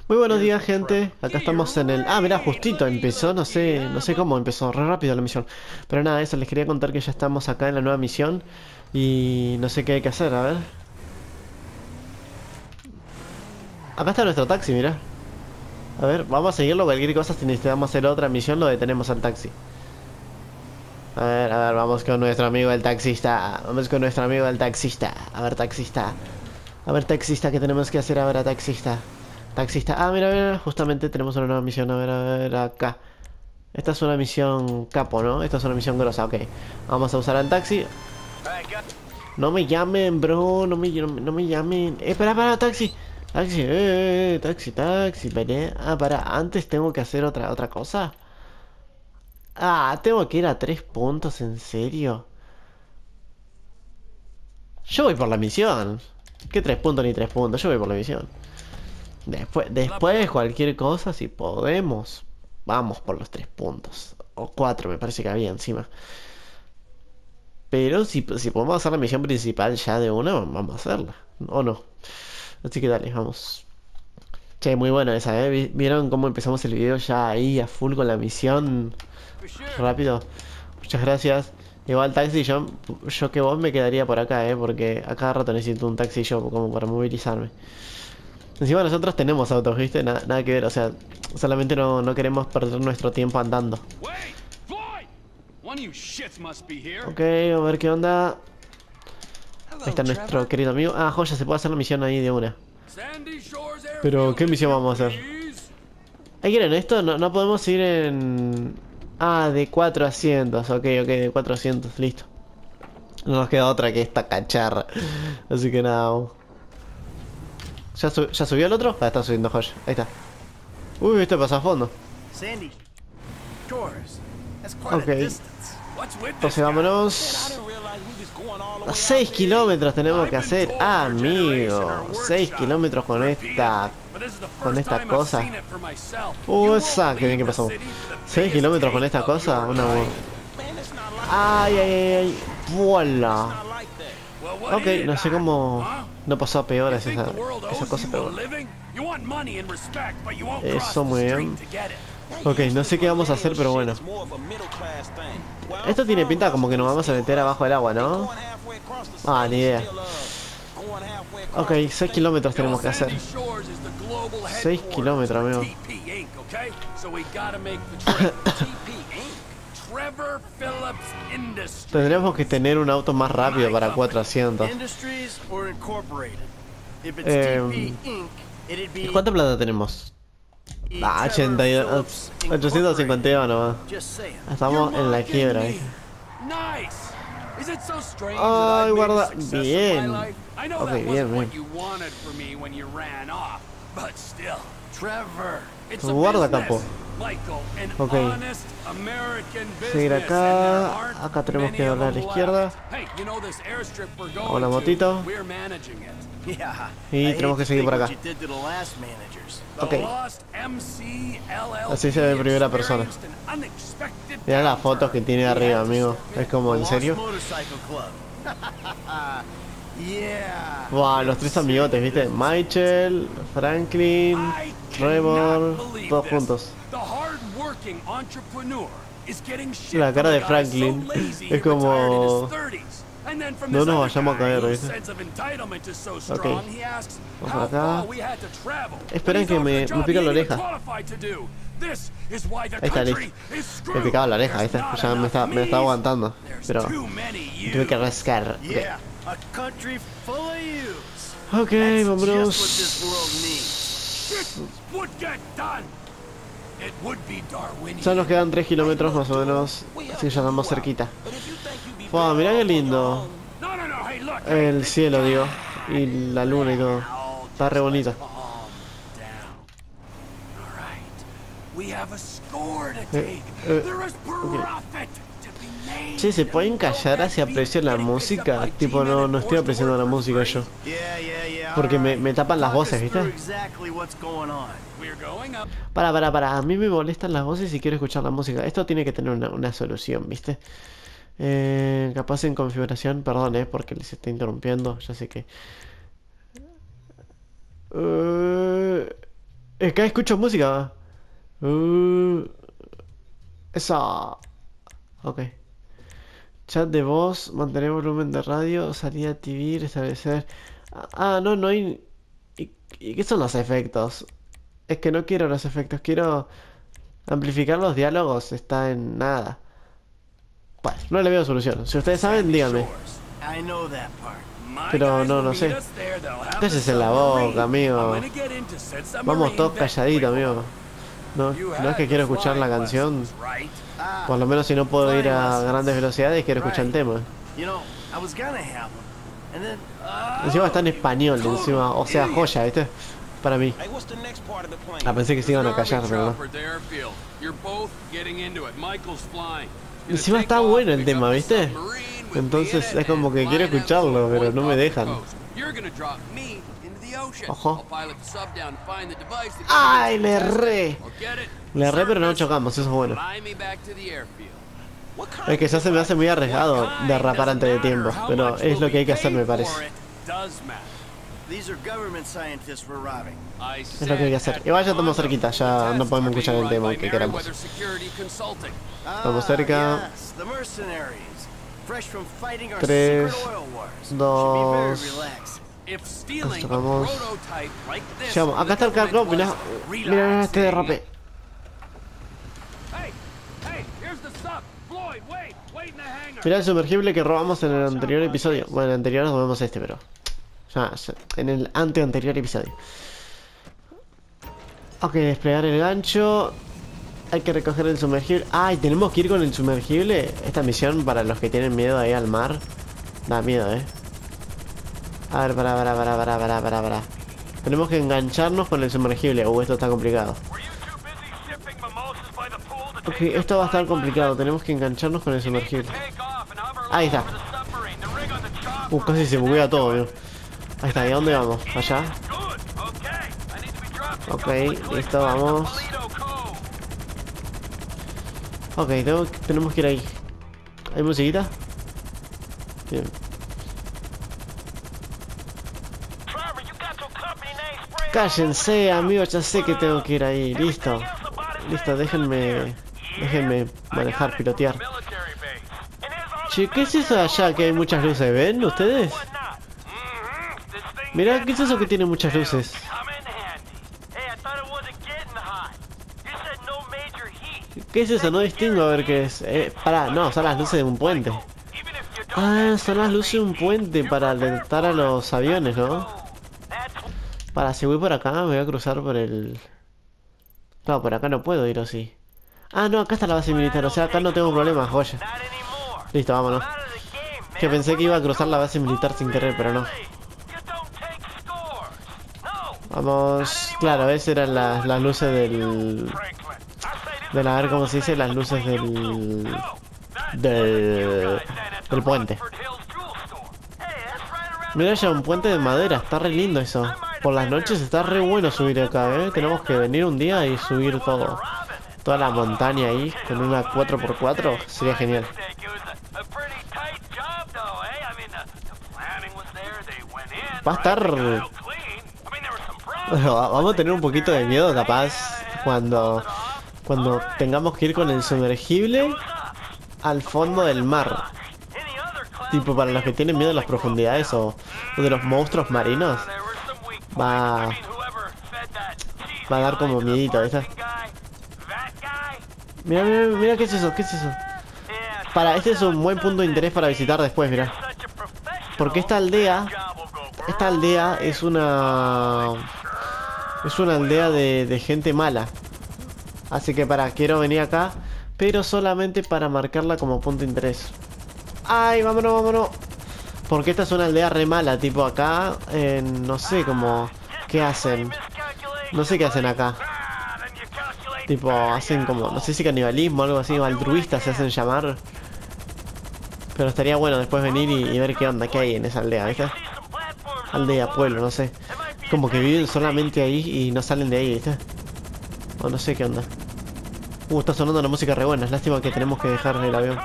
Muy buenos días, gente. Acá estamos en el... Ah, mirá, justito empezó. No sé cómo empezó. Re rápido la misión. Pero nada, eso. Les quería contar que ya estamos acá en la nueva misión. Y no sé qué hay que hacer. A ver. Acá está nuestro taxi, mirá. A ver, vamos a seguirlo. Cualquier cosa, si necesitamos hacer otra misión, lo detenemos al taxi. A ver, vamos con nuestro amigo el taxista. Vamos con nuestro amigo el taxista. A ver, taxista. A ver, taxista, ¿qué tenemos que hacer ahora, taxista? Taxista. Ah, mira, mira, justamente tenemos una nueva misión. A ver, acá. Esta es una misión capo, ¿no? Esta es una misión grosa, ok. Vamos a usar al taxi. No me llamen, bro. No me llamen. Para, taxi. Taxi, taxi. Para. Antes tengo que hacer otra cosa. Ah, tengo que ir a 3 puntos, ¿en serio? Yo voy por la misión. ¿Qué 3 puntos ni 3 puntos? Yo voy por la misión. Después cualquier cosa, si podemos, vamos por los 3 puntos. O 4, me parece que había encima. Pero si podemos hacer la misión principal ya de una, vamos a hacerla. ¿O no? Así que dale, vamos. Che, muy buena esa, ¿eh? ¿Vieron cómo empezamos el video ya ahí a full con la misión? Rápido. Muchas gracias. Igual taxi, yo que vos me quedaría por acá, porque a cada rato necesito un taxi yo como para movilizarme. Encima nosotros tenemos autos, ¿viste? Nada que ver, o sea, solamente no queremos perder nuestro tiempo andando. Ok, a ver qué onda. Ahí está nuestro querido amigo. Ah, joya, se puede hacer la misión ahí de una. Pero, ¿qué misión vamos a hacer? ¿Ahí quieren esto? No podemos ir en... Ah, de 4 asientos. Ok, de 4 asientos, listo. No nos queda otra que esta cacharra. Así que nada, vamos. ¿Ya subió el otro? Ah, está subiendo joya. Ahí está. Uy, este pasa a fondo. Ok. Entonces vámonos. 6 kilómetros tenemos que hacer. Ah, amigo. 6 kilómetros con esta... Con esta cosa. Esa, que bien que pasamos. 6 kilómetros con esta cosa. Una... Ay. Voila. Ok, no sé cómo... No pasó a peores esa cosa, pero bueno. Eso, muy bien. Ok, no sé qué vamos a hacer, pero bueno. Esto tiene pinta como que nos vamos a meter abajo del agua, ¿no? Ah, ni idea. Ok, 6 kilómetros tenemos que hacer. 6 kilómetros, amigo. Tendríamos que tener un auto más rápido para 400. ¿Cuánta plata tenemos? Ah, 82, 850 nomás. Estamos en la quiebra, Ay, guarda. Bien. Ok, bien. Guarda, capo. Ok. Seguir acá. Acá tenemos que doblar a la izquierda. Con la motito. Y tenemos que seguir por acá. Ok. Así se ve en primera persona. Mira las fotos que tiene arriba, amigo. Es como, ¿en serio? Wow, los 3 amigotes, ¿viste? Michael, Franklin, Trevor, todos juntos. La cara de Franklin es como... No nos vayamos a caer, ¿viste? Ok. Vamos por acá. Esperen que me pican la oreja. Ahí está, listo. Me picaba la oreja, ¿viste? Ya me está aguantando. Pero tuve que rascar. Ok, vámonos. Ya nos quedan 3 kilómetros más o menos. Así que ya estamos cerquita. Wow, mirá qué lindo. El cielo, digo. Y la luna y todo. Está re bonito. Okay. Che, ¿se pueden callar si aprecio la música? Tipo, no estoy apreciando la música yo. Porque me tapan las voces, ¿viste? Para. A mí me molestan las voces y quiero escuchar la música. Esto tiene que tener una solución, ¿viste? Capaz en configuración, perdón, porque les estoy interrumpiendo. Ya sé que... Acá escucho música. Uh, Esa. Ok. Chat de voz, mantener volumen de radio, salida TV, restablecer. No, no hay. ¿Y qué son los efectos? Es que no quiero los efectos, quiero amplificar los diálogos. Está en nada. Bueno, no le veo solución. Si ustedes saben, díganme. Pero no, no sé. Cállese en la boca, amigo. Vamos todos calladitos, amigo. No, no es que quiero escuchar la canción. Por lo menos si no puedo ir a grandes velocidades, quiero escuchar el tema. Encima está en español, encima. O sea, joya, ¿viste? Para mí. Pensé que se iban a callar, pero no. Encima está bueno el tema, ¿viste? Entonces es como que quiero escucharlo, pero no me dejan. Ojo. ¡Ay, le erré! Le erré, pero no chocamos, eso es bueno. Es que ya se me hace muy arriesgado derrapar antes de tiempo, pero es lo que hay que hacer, me parece. Es lo que hay que hacer. Igual ya estamos cerquita, ya no podemos escuchar el tema que queramos. Estamos cerca. 3, 2. Nos tocamos. Llegamos. Acá está el cargo. Mirá, mirá este derrape. Mirá el sumergible que robamos en el anterior episodio. Bueno, en el anterior nos movemos este, pero ya, en el anterior episodio. Ok, desplegar el gancho. Hay que recoger el sumergible. Ay, tenemos que ir con el sumergible. Esta misión, para los que tienen miedo ahí al mar, da miedo, A ver, para. Tenemos que engancharnos con el sumergible. Esto está complicado. Ok, esto va a estar complicado. Tenemos que engancharnos con el sumergible. Ahí está. Casi se buguea todo, ¿no? Ahí está, ¿y a dónde vamos? ¿Allá? Ok, listo, vamos. Ok, tenemos que ir ahí. ¿Hay musiquita? Bien. Cállense, amigos, ya sé que tengo que ir ahí. Listo. Listo, déjenme manejar, pilotear. Che, ¿qué es eso de allá que hay muchas luces? ¿Ven ustedes? Mirá, ¿qué es eso que tiene muchas luces? ¿Qué es eso? No distingo a ver qué es. Pará, no, son las luces de un puente. Ah, son las luces de un puente para alertar a los aviones, ¿no? Para, si voy por acá, me voy a cruzar por el... No, por acá no puedo ir, ¿o sí? Ah, no, acá está la base militar, o sea, acá no tengo problemas, joya. Listo, vámonos. Que pensé que iba a cruzar la base militar sin querer, pero no. Vamos... Claro, esas eran las luces del... a ver cómo se dice, las luces del puente. Mira, ya un puente de madera, está re lindo eso. Por las noches está re bueno subir acá, Tenemos que venir un día y subir todo. Toda la montaña ahí, con una 4x4, sería genial. Va a estar... Bueno, vamos a tener un poquito de miedo capaz cuando tengamos que ir con el sumergible al fondo del mar. Tipo, para los que tienen miedo de las profundidades o de los monstruos marinos, va a dar como miedito, ¿viste? Mira, ¿qué es eso? ¿Qué es eso? Este es un buen punto de interés para visitar después, mira. Porque esta aldea es una aldea de gente mala. Así que quiero venir acá, pero solamente para marcarla como punto de interés. ¡Ay, vámonos! Porque esta es una aldea re mala, tipo acá, no sé cómo... ¿Qué hacen? No sé qué hacen acá. Tipo, hacen como, no sé si canibalismo o algo así, o altruistas se hacen llamar. Pero estaría bueno después venir y ver qué onda, qué hay en esa aldea, ¿viste? Aldea, pueblo, no sé. Como que viven solamente ahí y no salen de ahí, ¿viste? O no sé qué onda. Está sonando una música re buena. Es lástima que tenemos que dejar el avión.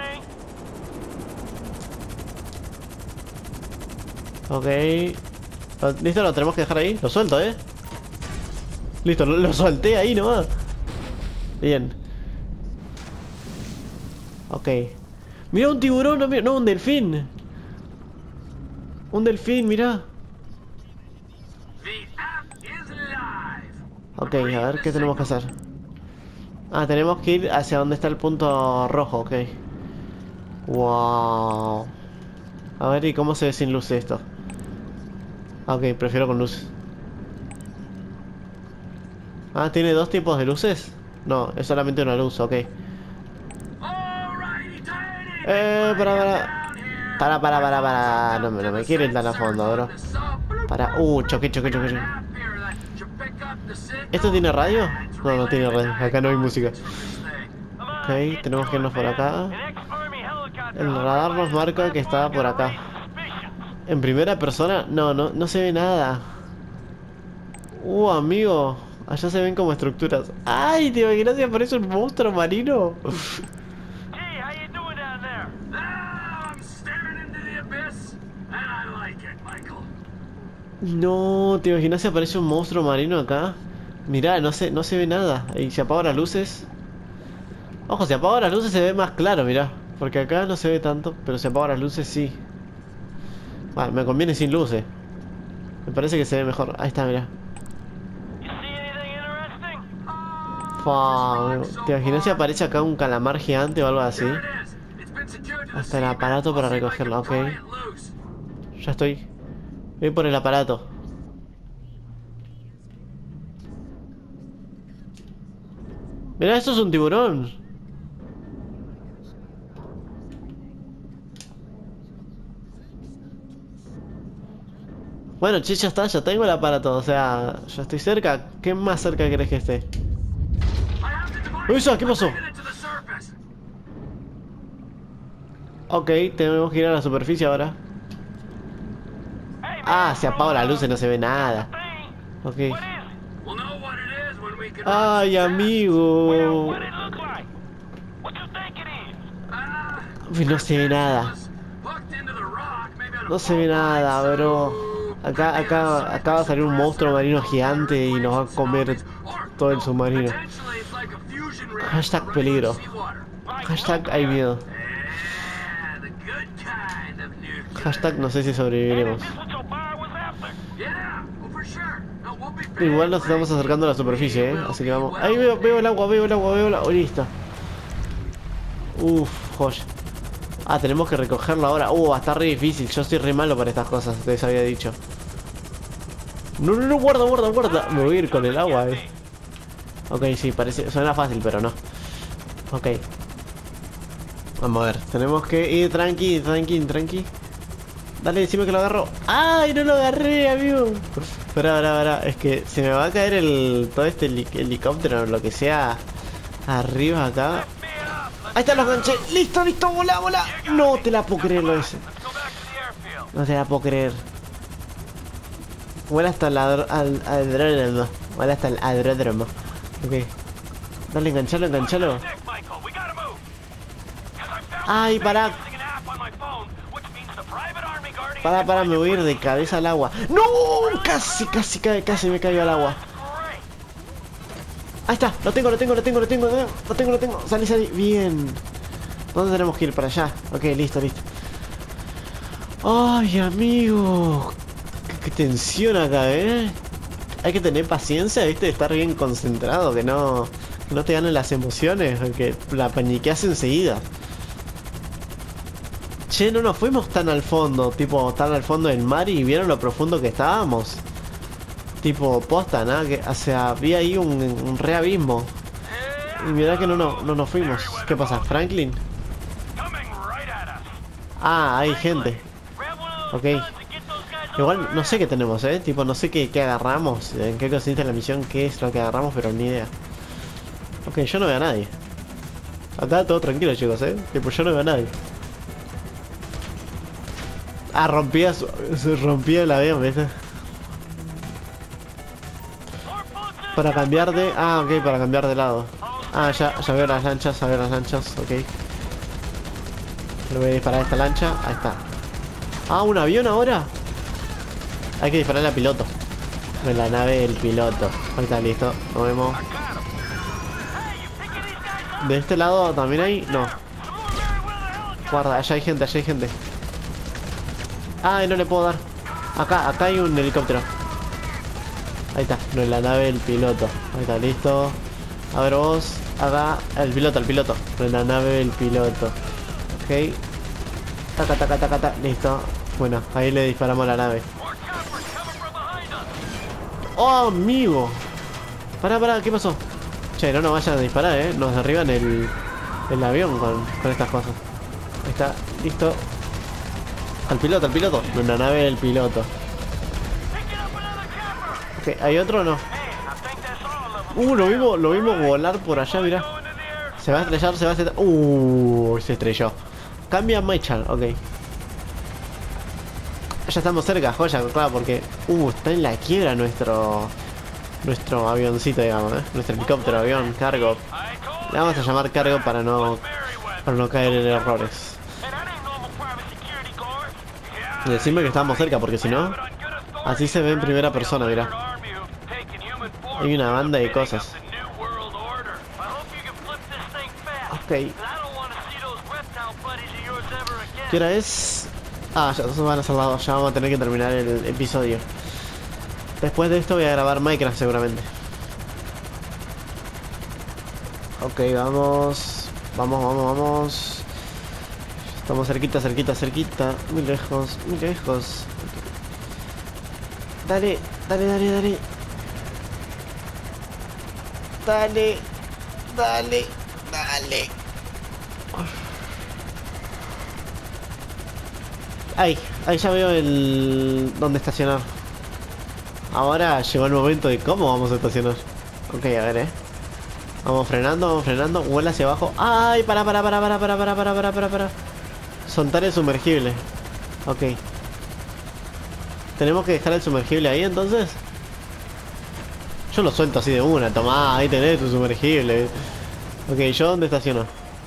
Ok. Listo, lo tenemos que dejar ahí. Lo suelto, Listo, lo solté ahí nomás. Bien. Ok. Mira un tiburón, no, un delfín. Un delfín, mira. Ok, a ver qué tenemos que hacer. Ah, tenemos que ir hacia donde está el punto rojo, ok. Wow. A ver, ¿y cómo se ve sin luz esto? Ok, prefiero con luz. Ah, ¿tiene dos tipos de luces? No, es solamente una luz, ok. Para. No me quiero ir tan a fondo, bro. Choque. ¿Esto tiene radio? No, no tiene radio. Acá no hay música. Ok, tenemos que irnos por acá. El radar nos marca que está por acá. ¿En primera persona? No se ve nada. Amigo. Allá se ven como estructuras. ¡Ay! ¿Te imaginas si aparece un monstruo marino? No, ¿te imaginas si aparece un monstruo marino acá? Mirá, no se ve nada. Y se apagan las luces. Ojo, si apagan las luces se ve más claro, mirá. Porque acá no se ve tanto, pero si apagan las luces sí. Vale, me conviene sin luces. Me parece que se ve mejor. Ahí está, mirá. ¿Te imaginas si aparece acá un calamar gigante o algo así? Hasta el aparato para recogerlo, ok. Ya estoy. Voy por el aparato. Mirá, esto es un tiburón. Bueno, che, ya está, ya tengo el aparato. O sea, ya estoy cerca. ¿Qué más cerca querés que esté? ¿Eso? ¿Qué pasó? Ok, tenemos que ir a la superficie ahora. Ah, se apaga la luz y no se ve nada. Ok. Ay, amigo. Uy, no se ve nada. No se ve nada, bro. Acá va a salir un monstruo marino gigante y nos va a comer todo el submarino. Hashtag peligro. Hashtag hay miedo. Hashtag no sé si sobreviviremos. Igual nos estamos acercando a la superficie, así que vamos. Ahí veo el agua, Oh, listo. Joya. Ah, tenemos que recogerlo ahora. Va a estar re difícil. Yo estoy re malo para estas cosas, les había dicho. No, guarda. Me voy a ir con el agua, Ok, sí, suena fácil, pero no. Ok. Vamos a ver, tenemos que ir tranqui. Dale, decime que lo agarro. ¡Ay, no lo agarré, amigo! Espera, es que se me va a caer todo este helicóptero o lo que sea arriba acá. Ahí está, los ganché. Listo, volá. No te la puedo creer lo ese. No te la puedo creer. Vuela hasta el aeródromo. Vuela hasta el aeródromo. Ok. Dale, enganchalo. Ay, pará, me voy a ir de cabeza al agua. ¡No! Casi me caigo al agua. Ahí está, lo tengo. Salí. Bien. ¿Dónde tenemos que ir? Para allá. Ok, listo. Ay, amigo. Qué tensión acá, Hay que tener paciencia, ¿viste? De estar bien concentrado, que no te ganen las emociones, que la paniqueas enseguida. Che, no nos fuimos tan al fondo, tan al fondo del mar y vieron lo profundo que estábamos. Posta, ¿no? O sea, vi ahí un re abismo. Y mirá que no nos fuimos. ¿Qué pasa, Franklin? Ah, hay gente. Ok. Igual no sé qué tenemos, no sé qué agarramos, en qué consiste la misión, qué es lo que agarramos, pero ni idea. Ok, yo no veo a nadie. Acá todo tranquilo, chicos, yo no veo a nadie. Ah, se rompía el avión, ¿viste? Para cambiar de... Ah, ok, para cambiar de lado. Ah, ya veo las lanchas, ok. Le voy a disparar a esta lancha, ahí está. Ah, ¿un avión ahora? Hay que dispararle al piloto. De la nave del piloto. Ahí está, listo. Nos vemos. De este lado también hay... No. Guarda, allá hay gente, allá hay gente. Ay, no le puedo dar. Acá hay un helicóptero. Ahí está, no es la nave del piloto. Ahí está, listo. A ver vos. Acá, el piloto. No es la nave del piloto. Ok. Taca. Listo. Bueno, ahí le disparamos a la nave. ¡Oh, amigo! Pará, ¿qué pasó? Che, no nos vayan a disparar, nos derriban el avión con estas cosas. Ahí está, listo. Al piloto, no es la nave del piloto. Ok, ¿hay otro o no? Lo vimos volar por allá, mirá. Se va a estrellar. Se estrelló. Cambia Maichan, ok. Ya estamos cerca, joya, claro, porque... está en la quiebra nuestro avioncito, digamos, nuestro helicóptero, avión, cargo. Le vamos a llamar cargo para no caer en errores. Decime que estamos cerca, porque si no... Así se ve en primera persona, mirá. Hay una banda de cosas. Ok. ¿Qué hora es? Ah, ya se van a hacer ya vamos a tener que terminar el episodio. Después de esto voy a grabar Minecraft seguramente. Ok, vamos. Vamos. Estamos cerquita. Muy lejos. Okay. Dale. Ahí ya veo dónde estacionar. Ahora llegó el momento de cómo vamos a estacionar. Ok, a ver, Vamos frenando, vuela hacia abajo. ¡Ay! Para. Soltar el sumergible. Ok. ¿Tenemos que dejar el sumergible ahí entonces? Yo lo suelto así de una. Tomá, ahí tenés tu sumergible. Ok, ¿yo dónde estaciono?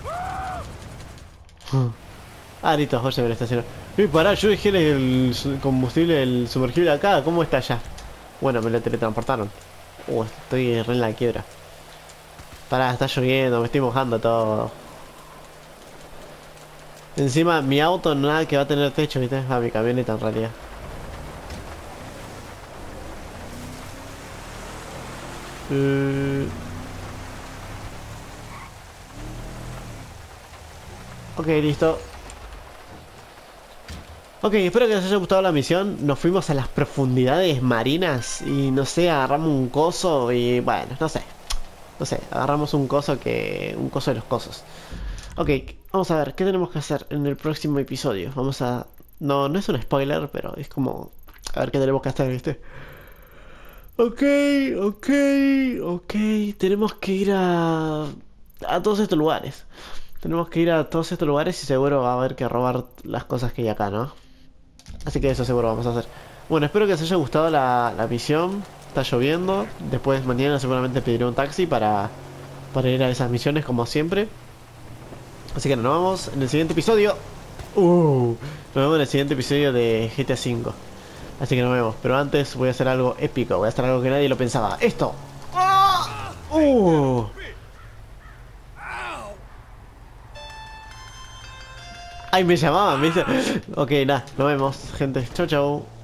Ah, listo, Jorge me lo estacionó. Pará, yo dejé el combustible, el sumergible acá. ¿Cómo está allá? Bueno, me lo teletransportaron. Estoy re en la quiebra. Pará, está lloviendo, me estoy mojando todo. Encima, mi auto nada que va a tener techo, ¿viste? Ah, mi camioneta en realidad. Ok, listo. Ok, espero que les haya gustado la misión. Nos fuimos a las profundidades marinas y no sé, agarramos un coso y bueno, no sé, agarramos un coso de los cosos. Ok, vamos a ver, ¿qué tenemos que hacer en el próximo episodio? No es un spoiler, pero es como... A ver qué tenemos que hacer, ¿viste? Ok. Tenemos que ir a todos estos lugares. Y seguro va a haber que robar las cosas que hay acá, ¿no? Así que eso seguro vamos a hacer. Bueno, espero que les haya gustado la misión. Está lloviendo. Después mañana seguramente pediré un taxi para ir a esas misiones como siempre. Así que nos vemos en el siguiente episodio. Nos vemos en el siguiente episodio de GTA V. Así que nos vemos. Pero antes voy a hacer algo épico. Voy a hacer algo que nadie lo pensaba. ¡Esto! Ay, me llamaban, me dice. Ok, nada, nos vemos, gente. Chau.